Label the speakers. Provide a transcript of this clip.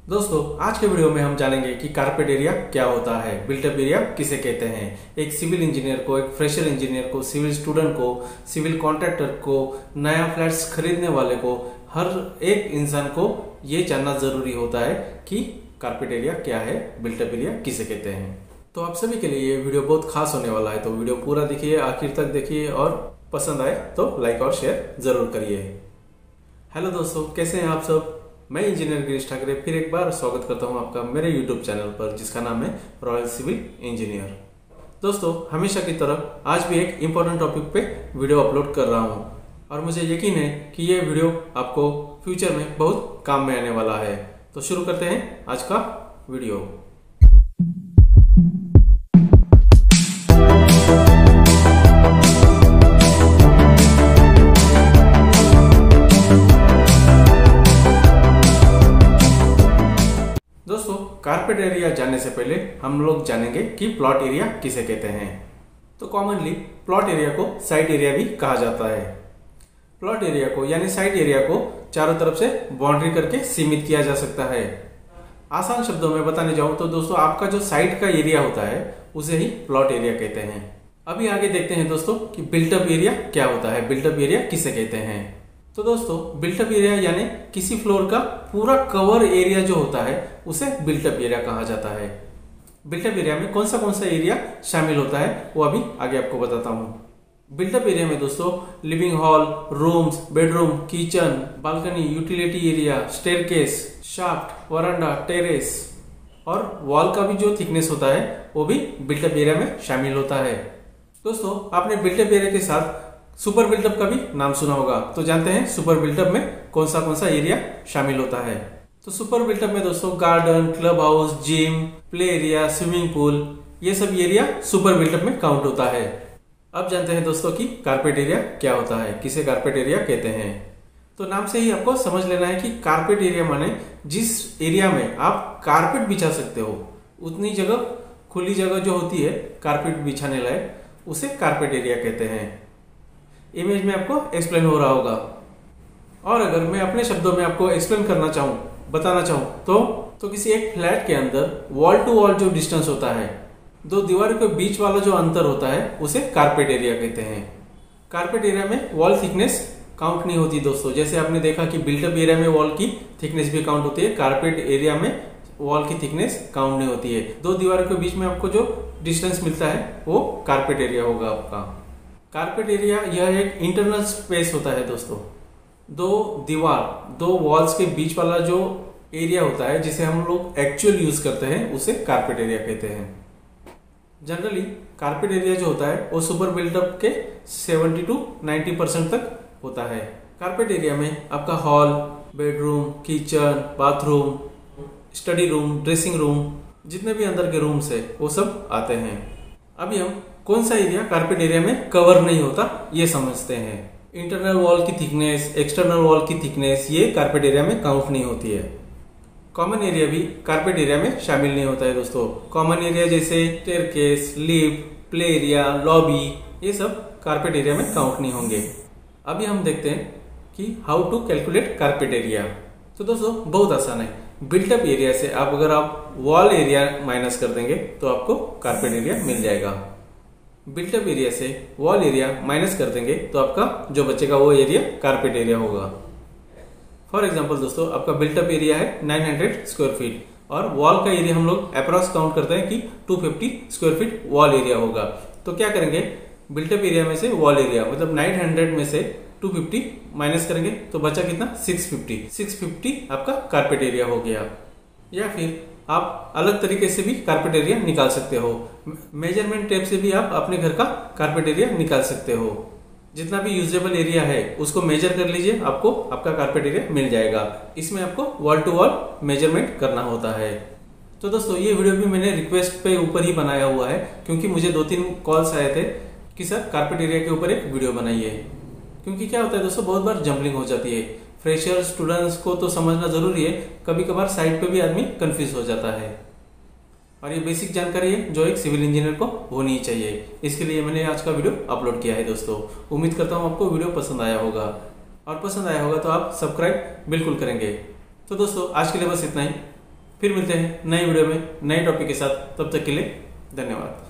Speaker 1: दोस्तों आज के वीडियो में हम जानेंगे कि कारपेट एरिया क्या होता है, बिल्टअप एरिया किसे कहते हैं। एक सिविल इंजीनियर को, एक फ्रेशर इंजीनियर को, सिविल स्टूडेंट को, सिविल कॉन्ट्रैक्टर को, नया फ्लैट्स खरीदने वाले को, हर एक इंसान को ये जानना जरूरी होता है कि कारपेट एरिया क्या है, बिल्टअप एरिया किसे कहते हैं। तो आप सभी के लिए ये वीडियो बहुत खास होने वाला है, तो वीडियो पूरा देखिए, आखिर तक देखिए और पसंद आए तो लाइक और शेयर जरूर करिए। हेलो दोस्तों, कैसे हैं आप सब। मैं इंजीनियर गिरीश ठाकरे फिर एक बार स्वागत करता हूं आपका मेरे यूट्यूब चैनल पर, जिसका नाम है रॉयल सिविल इंजीनियर। दोस्तों हमेशा की तरह आज भी एक इम्पोर्टेंट टॉपिक पे वीडियो अपलोड कर रहा हूं और मुझे यकीन है कि ये वीडियो आपको फ्यूचर में बहुत काम में आने वाला है। तो शुरू करते हैं आज का वीडियो। दोस्तों कारपेट एरिया जानने से पहले हम लोग जानेंगे कि प्लॉट एरिया किसे कहते हैं। तो कॉमनली प्लॉट एरिया को साइट एरिया भी कहा जाता है। प्लॉट एरिया को यानी साइट एरिया को चारों तरफ से बाउंड्री करके सीमित किया जा सकता है। आसान शब्दों में बताने जाऊं तो दोस्तों आपका जो साइट का एरिया होता है उसे ही प्लॉट एरिया कहते हैं। अभी आगे देखते हैं दोस्तों कि बिल्टअप एरिया क्या होता है, बिल्टअप एरिया किसे कहते हैं। तो दोस्तों बिल्टअप एरिया यानी किसी फ्लोर का पूरा कवर एरिया जो होता है उसे बिल्टअप एरिया कहा जाता है। बिल्टअप एरिया में कौन सा एरिया शामिल होता है वो अभी आगे आपको बताता हूँ। बिल्टअप एरिया में दोस्तों living hall, rooms, bedroom, kitchen, balcony, utility area, staircase, shaft, veranda, terrace और वॉल का भी जो थिकनेस होता है वो भी बिल्टअप एरिया में शामिल होता है। दोस्तों आपने बिल्टअप एरिया के साथ सुपर बिल्टअप का भी नाम सुना होगा, तो जानते हैं सुपर बिल्टअप में कौन सा एरिया शामिल होता है। तो सुपर बिल्टअप में दोस्तों garden, club house, gym, play area, swimming pool, ये सब एरिया सुपर बिल्टअप में काउंट होता है। अब जानते हैं दोस्तों कि कारपेट एरिया क्या होता है, किसे कारपेट एरिया कहते हैं। तो नाम से ही आपको समझ लेना है कि कारपेट एरिया माने जिस एरिया में आप कारपेट बिछा सकते हो, उतनी जगह, खुली जगह जो होती है कारपेट बिछाने लायक, उसे कारपेट एरिया कहते हैं। इमेज में आपको एक्सप्लेन हो रहा होगा। और अगर मैं अपने शब्दों में आपको एक्सप्लेन करना चाहूं, बताना चाहूं तो किसी एक फ्लैट के अंदर वॉल टू वॉल जो डिस्टेंस होता है, दो दीवारों के बीच वाला जो अंतर होता है उसे कारपेट एरिया कहते हैं। कारपेट एरिया में वॉल थिकनेस काउंट नहीं होती दोस्तों। जैसे आपने देखा कि बिल्टअप एरिया में वॉल की थिकनेस भी काउंट होती है, कारपेट एरिया में वॉल की थिकनेस काउंट नहीं होती है। दो दीवारों के बीच में आपको जो डिस्टेंस मिलता है वो कारपेट एरिया होगा आपका। कारपेट एरिया यह एक इंटरनल स्पेस होता है दोस्तों। दो दीवार, दो वॉल्स के बीच वाला जो एरिया होता है जिसे हम लोग एक्चुअल यूज करते हैं उसे कारपेट एरिया कहते हैं। जनरली कारपेट एरिया जो होता है वो सुपर बिल्टअप के 70 to 90% तक होता है। कारपेट एरिया में आपका hall, bedroom, kitchen, bathroom, study room, dressing room, जितने भी अंदर के रूम्स है वो सब आते हैं। अभी हम कौन सा एरिया कारपेट एरिया में कवर नहीं होता ये समझते हैं। इंटरनल वॉल की थिकनेस, एक्सटर्नल वॉल की थिकनेस, ये कारपेट एरिया में काउंट नहीं होती है। कॉमन एरिया भी कारपेट एरिया में शामिल नहीं होता है दोस्तों। कॉमन एरिया जैसे staircase, lift, play area, lobby, ये सब कारपेट एरिया में काउंट नहीं होंगे। अभी हम देखते हैं कि how to calculate carpet area. तो दोस्तों बहुत आसान है। बिल्टअप एरिया से अगर आप वॉल एरिया माइनस कर देंगे तो आपको कारपेट एरिया मिल जाएगा। बिल्टअप एरिया से वॉल एरिया माइनस कर देंगे तो आपका जो बचेगा वो एरिया कारपेट एरिया होगा। फॉर एग्जांपल दोस्तों आपका बिल्टअप एरिया है 900 स्क्वायर फीट और वॉल का एरिया हम लोग अप्रॉक्स काउंट करते हैं कि 250 स्क्वायर फीट वॉल एरिया होगा। तो क्या करेंगे, बिल्टअप एरिया में से वॉल एरिया मतलब 900 में से 250 माइनस करेंगे तो बचा कितना, 650 आपका कारपेट एरिया हो गया। या फिर आप अलग तरीके से भी कारपेट एरिया निकाल सकते हो। मेजरमेंट टेप से भी आप अपने घर का कारपेट एरिया निकाल सकते हो। जितना भी यूजेबल एरिया है उसको मेजर कर लीजिए, आपको आपका कारपेट एरिया मिल जाएगा। इसमें आपको वॉल टू वॉल मेजरमेंट करना होता है। तो दोस्तों ये वीडियो भी मैंने रिक्वेस्ट पे ऊपर ही बनाया हुआ है, क्योंकि मुझे 2-3 कॉल्स आए थे कि सर कारपेट एरिया के ऊपर एक वीडियो बनाइए। क्योंकि क्या होता है दोस्तों, बहुत बार जम्बलिंग हो जाती है। फ्रेशर स्टूडेंट्स को तो समझना जरूरी है, कभी कभार साइट पे भी आदमी कंफ्यूज हो जाता है। और ये बेसिक जानकारी है जो एक सिविल इंजीनियर को होनी ही चाहिए। इसके लिए मैंने आज का वीडियो अपलोड किया है दोस्तों। उम्मीद करता हूँ आपको वीडियो पसंद आया होगा, और पसंद आया होगा तो आप सब्सक्राइब बिल्कुल करेंगे। तो दोस्तों आज के लिए बस इतना ही। फिर मिलते हैं नए वीडियो में नए टॉपिक के साथ। तब तक के लिए धन्यवाद।